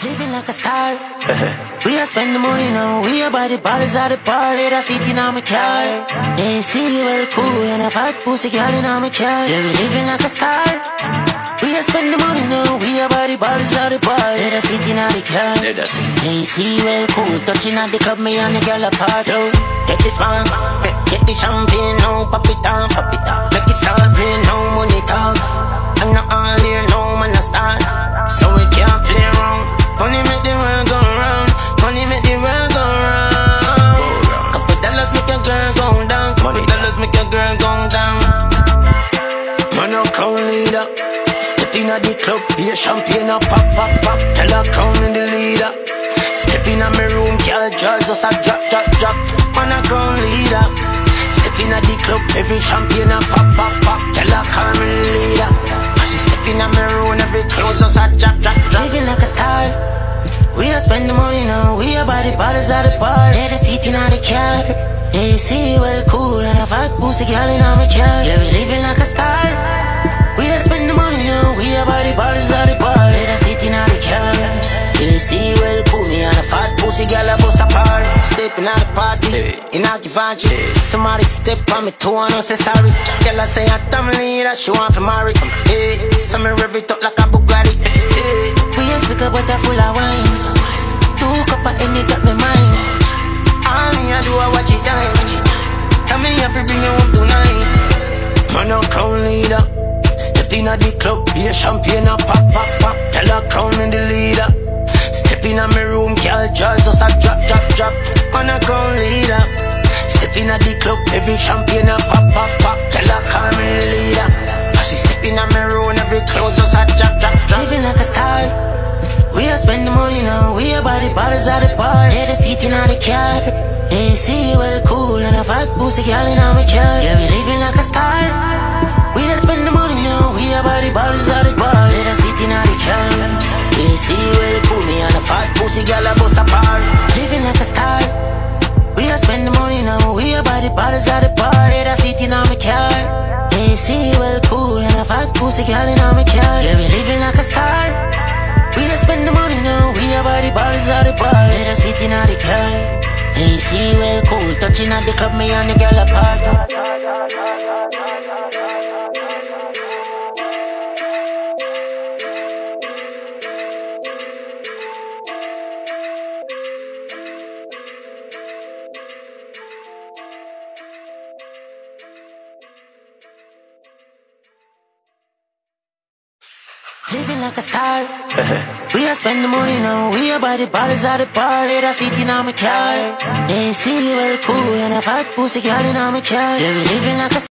Living like a star. We are spend the money now. We are by the ballers at the bar. They are sitting on my car. They see well cool and a fat pussy girl in on my car. Yeah, we living like a star. We are spend the money now. We are by the ballers at the bar. They are sitting on the car. They see well cool, touching at the club, me and the girl apart. Oh, get this bounce, get the champagne now. Pop it down, make it start rain now. Money talk. I'm not all here, no man a start. So we can't play around. Money make the world go round. Money make the world go round. Couple dollars make your girl go down. Couple dollars make your girl go down. Man a crown leader. Step in at the club, be a champagne a pop, pop, pop. Tell her crown in the leader. Step in at my room, girl, jars just a drop, drop, drop. Man a crown leader. Step in at the club, every champagne a pop, pop, pop. Tell her crown in the leader. She step in at my room, every clothes just a drop, drop, drop. Living like a star. We are spend the money now. We are by the ballers at the bar. They're sitting on the car. They see well cool and a fat pussy girl in on my car. Yeah, we living like a star. We are spend the money now. We are by the ballers at the bar. They're sitting on the car. They see well cool me and a fat pussy girl a bust apart. Stepping at the party, in a Givenchy. Somebody step on me toe and I say sorry. Girl I say I'm leader, she want to marry. Hey, so me rev it up like a Bugatti. Hey, we a stick up with a full of wine. 2 cup of any got me mind. All me a do a watch it die. Tell me if you bring you home tonight. Man a crown leader. Step in at the club, be a champagne a pop, pop, pop. Tell her crown in the leader. Step in at my room, girl, jars just a drop, drop, drop. Man a crown leader. Step in at the club, every champagne a pop, pop, pop. Tell her crown in the leader. She step in at my room, every clothes just a drop, drop, drop. Living like a star. We are spend the money now. We are by the ballers at the bar. They're sitting on the car. They see well cool and a fat pussy girl in on my car. Yeah, we living like a star. We are spend the money now. We are by the ballers at the bar. They're sitting on the car. They see well cool me and a fat pussy girl a bust apart. Living like a star. We are spend the money now. We are by the ballers at the bar. They're sitting on my car. They see well cool and a fat pussy girl in on my car. Yeah, we living like a star. We just spend the money now. We are by the ballers at the bar. They're sitting at the car. They see well cool, touching at the club, me and the girl apart. Living like a star. We are spend the money now. We are by the ballers at the bar. They're sitting on my car. They see well cool and a fat pussy girl in on my car. Yeah, we living like a